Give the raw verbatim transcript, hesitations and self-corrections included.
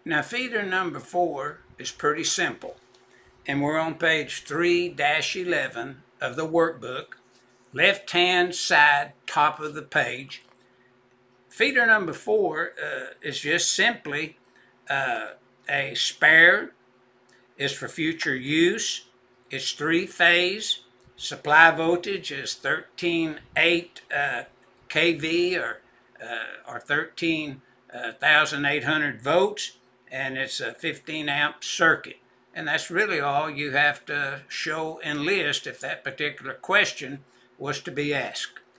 Now feeder number four is pretty simple, and we're on page three dash eleven of the workbook, left hand side top of the page. Feeder number four uh, is just simply uh, a spare, is for future use. It's three phase. Supply voltage is thirteen point eight uh, K V or, uh, or thirteen thousand eight hundred volts, and it's a fifteen amp circuit. And that's really all you have to show and list if that particular question was to be asked.